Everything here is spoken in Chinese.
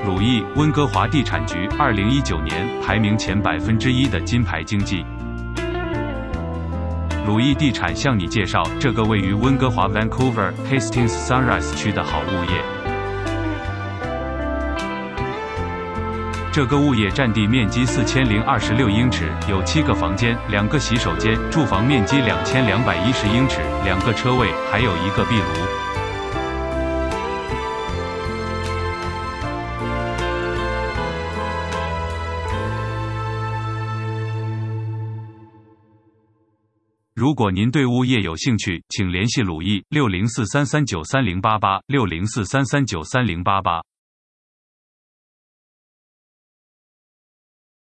鲁艺，温哥华地产局2019年排名前1%的金牌经纪。鲁艺地产向你介绍这个位于温哥华 Vancouver Hastings Sunrise 区的好物业。这个物业占地面积4026英尺，有7个房间、2个洗手间，住房面积2210英尺，2个车位，还有1个壁炉。如果您对物业有兴趣，请联系鲁艺6043393088，6043393088。